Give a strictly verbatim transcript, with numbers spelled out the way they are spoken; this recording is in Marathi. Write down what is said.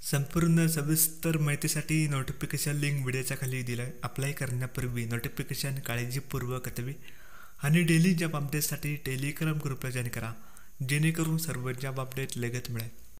संपूर्ण सविस्तर माहितीसाठी नोटिफिकेशन लिंक व्हिडिओच्या खाली दिला आहे. अप्लाय करण्यापूर्वी नोटिफिकेशन काळजीपूर्वक हटवी आणि डेली जॉब अपडेटसाठी टेलिग्राम ग्रुपला जॉईन करा, जेणेकरून सर्व जॉब अपडेट लगेच मिळेल.